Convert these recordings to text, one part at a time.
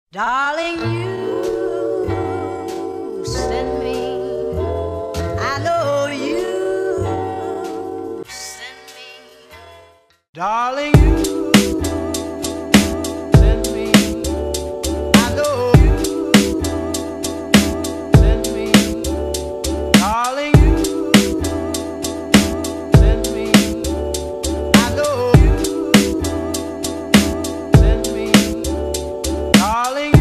Darling, you send me. I know you send me. Darling, you send me. I know you send me. Darling, you send me. I know you send me. Darling,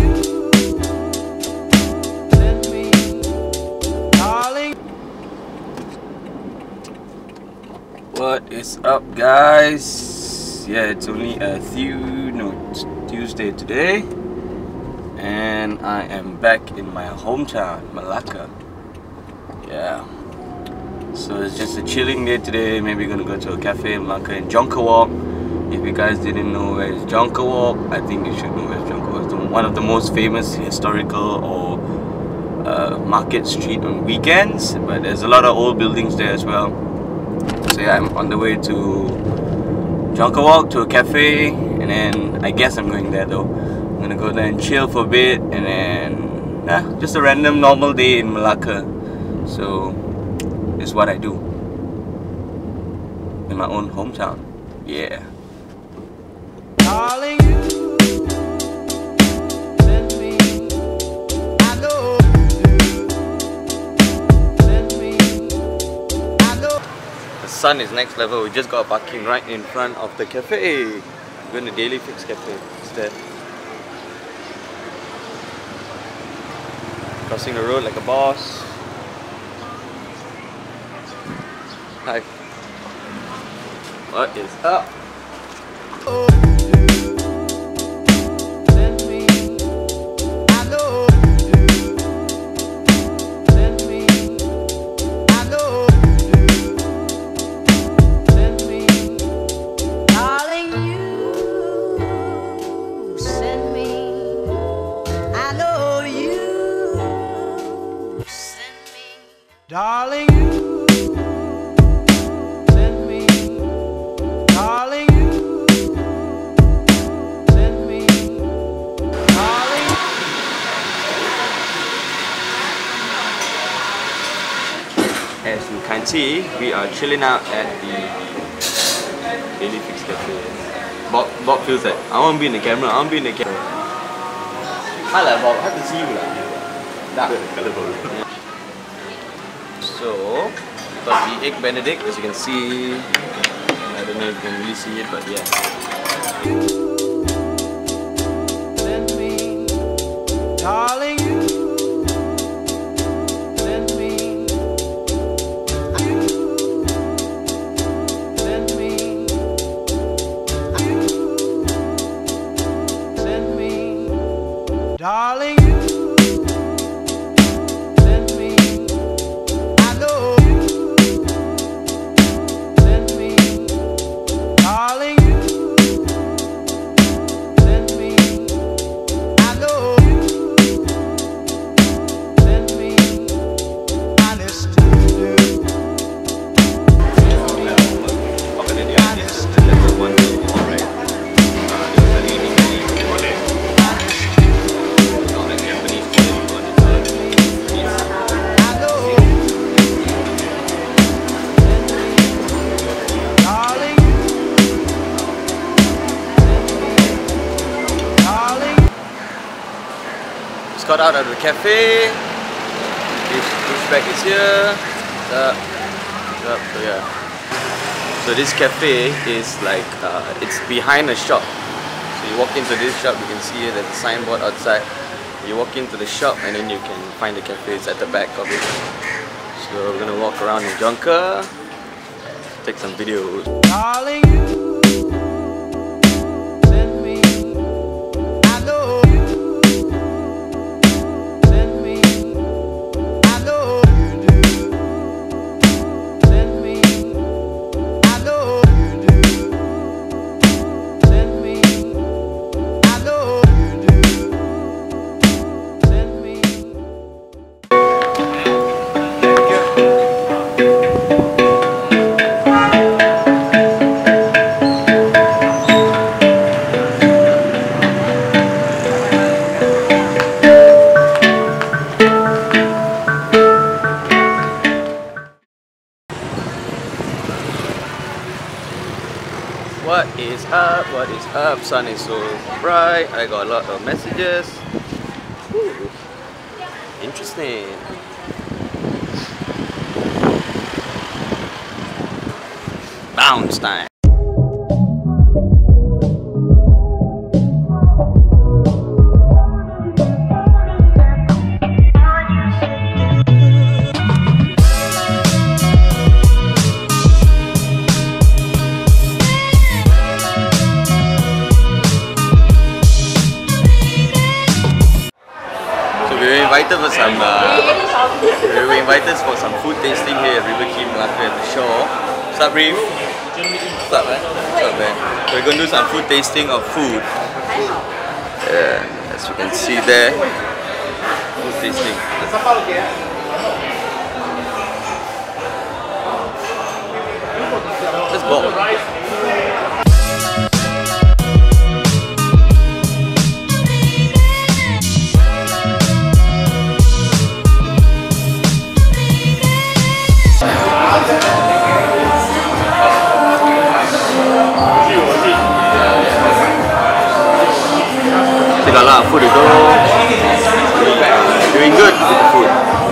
send me. Darling. What is up, guys? Yeah, it's only Tuesday today, and I am back in my hometown, Malacca. Yeah, so it's just a chilling day today. Maybe gonna go to a cafe in Malacca in Jonker Walk. If you guys didn't know where is Jonker Walk, I think you should know where Jonker Walk is. One of the most famous historical or market street on weekends, but there's a lot of old buildings there as well. So yeah, I'm on the way to Jonker Walk to a cafe, and then I guess I'm going there though. I'm gonna go there and chill for a bit, and then just a random normal day in Malacca. So this is what I do in my own hometown. Yeah. Darling, you send me. I know you send me. I know. The sun is next level. We just got parking right in front of the cafe. I'm going to Daily Fix Cafe instead. Crossing the road like a boss. Hi. What is up? Send me. I know you send me. I know you send me. Darling, you send me. I know you send me. Darling, you send me. Darling, you send me. Darling. As you can see, we are chilling out at the Daily Fix Cafe. Bob feels like, I want to be in the camera, I want to be in the camera. Hi lah Bob, happy to see you lah. Yeah. So, we got the Egg Benedict, as you can see. I don't know if you can really see it, but yeah. Send me, darling, you send me, you send me, you send me, darling, you send me. I know you send me, darling, you send me. I know you send me. Honest to you. Send me. Honest to you. I know you send me. Darling, you send me. Darling. Just got out of the cafe. This pushback is here. So yeah. So this cafe is like it's behind a shop. So you walk into this shop, you can see there's a signboard outside. You walk into the shop and then you can find the cafe. It's at the back of it. So we're gonna walk around in Jonker, take some videos. Darling, you send me. I know you send me. I know you do send me. I know you do send me. I know you do send me. What is up? Sun is so bright. I got a lot of messages. Ooh, interesting. Bounce time. We were invited for some food tasting here at River Key, Malacca at the shore. What's up, Reef? What's up, man? What's up, man? We're going to do some food tasting of food. Yeah, as you can see there, food tasting. Let's go. We got a lot of food to go. Doing good with the food.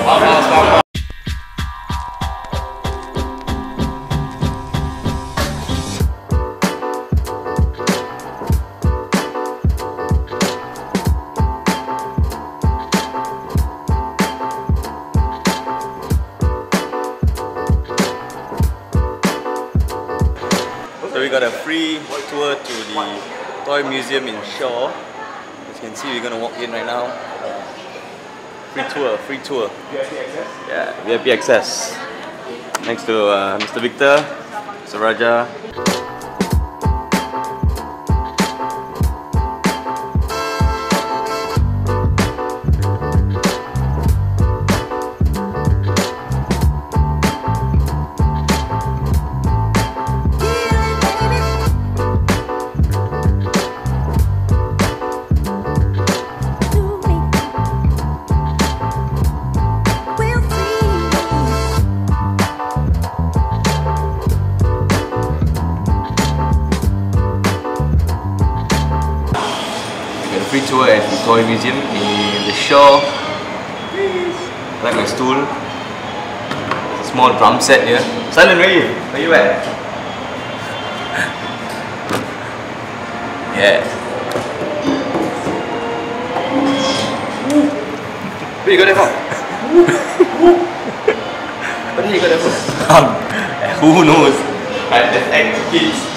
So we got a free tour to the toy museum in Shaw. As you can see, we're gonna walk in right now. Free tour. Yeah, VIP access. Next to Mr. Victor, Mr. Raja. Free tour at the toy museum in the shore. I like my stool. There's a small drum set here. Silent, where you at? Yeah. Where you got that from? Where you got that from? Who knows? That's act kids.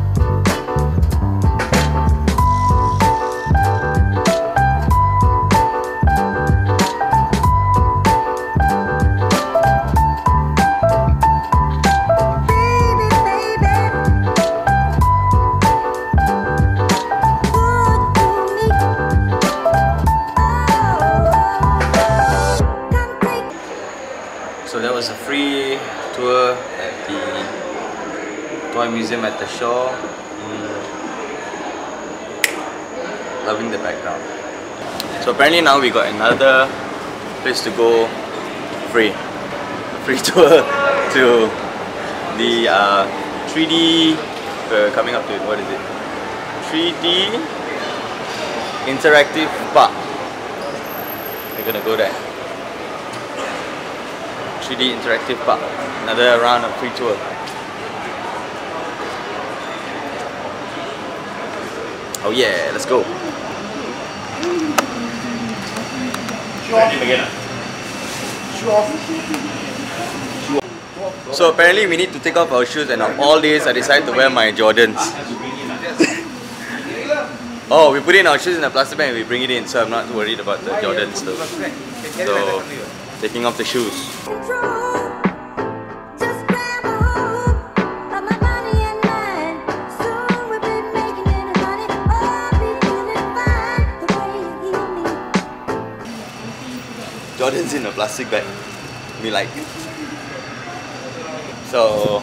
So that was a free tour at the toy museum at the shore. Loving the background. So apparently now we got another place to go free. A free tour to the 3D, coming up to it, what is it? 3D interactive park. We're gonna go there. 3D interactive park. Another round of free tour. Oh yeah, let's go. So apparently we need to take off our shoes, and of all days I decided to wear my Jordans. Oh, we put in our shoes in a plastic bag and we bring it in, so I'm not worried about the Jordans though. So, taking off the shoes. Jordan's in a plastic bag. We like it. So,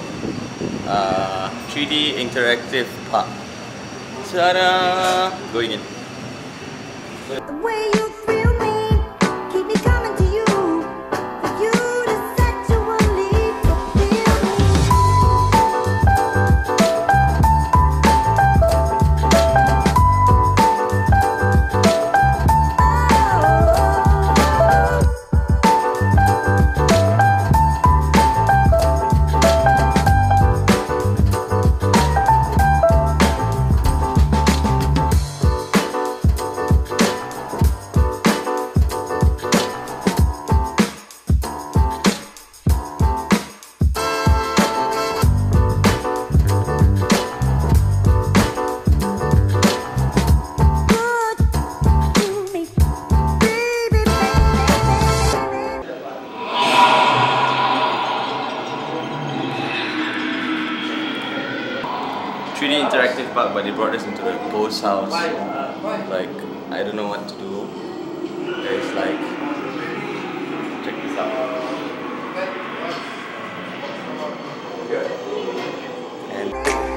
3D interactive park. Ta-da! Going in. The way you thrill me, keep me coming to you. For you to sexually fulfill me. interactive park, but they brought us into the ghost house. Like, I don't know what to do. It's like, check this out. And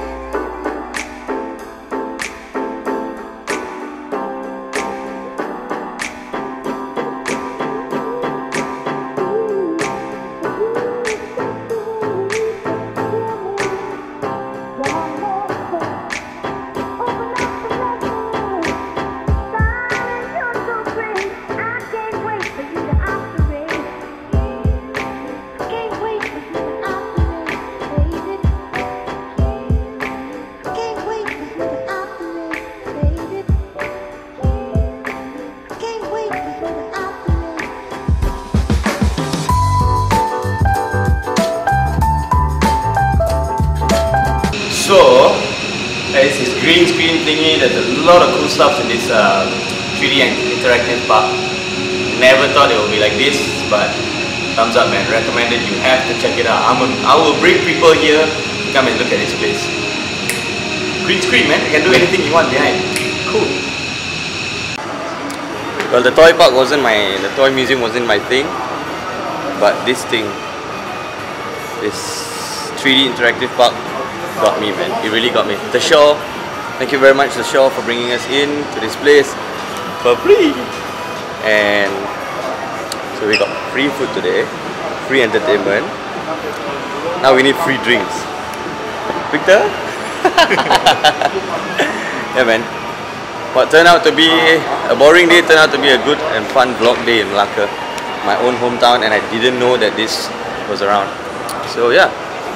so, there's this green screen thingy. There's a lot of cool stuff in this 3D and interactive park. Never thought it would be like this, but thumbs up, man. Recommended. You have to check it out. I will bring people here to come and look at this place. Green screen, man. You can do anything you want behind. Cool. Well, the toy park wasn't the toy museum wasn't my thing, but this thing, this 3D interactive park, got me, man. It really got me. The show, thank you very much, the show, for bringing us in to this place for free. And so we got free food today, free entertainment. Now we need free drinks. Victor? Yeah, man. What turned out to be a boring day turned out to be a good and fun vlog day in Malacca, my own hometown, and I didn't know that this was around. So yeah.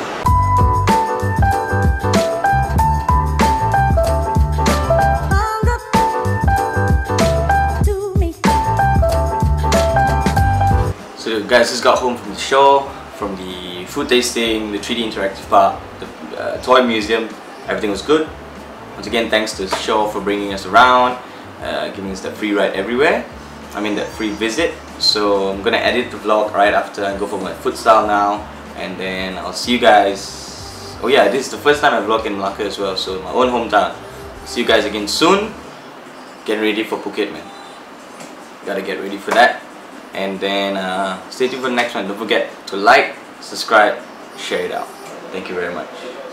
So guys, just got home from the show, from the food tasting, the 3D interactive park, the toy museum. Everything was good. Once again, thanks to the show for bringing us around, giving us that free ride everywhere. I mean, that free visit. So I'm gonna edit the vlog right after and go for my food style now, and then I'll see you guys. Oh yeah, this is the first time I vlog in Malacca as well, so my own hometown. See you guys again soon. Getting ready for Phuket, man. Gotta get ready for that. And then stay tuned for the next one. Don't forget to like, subscribe, share it out. Thank you very much.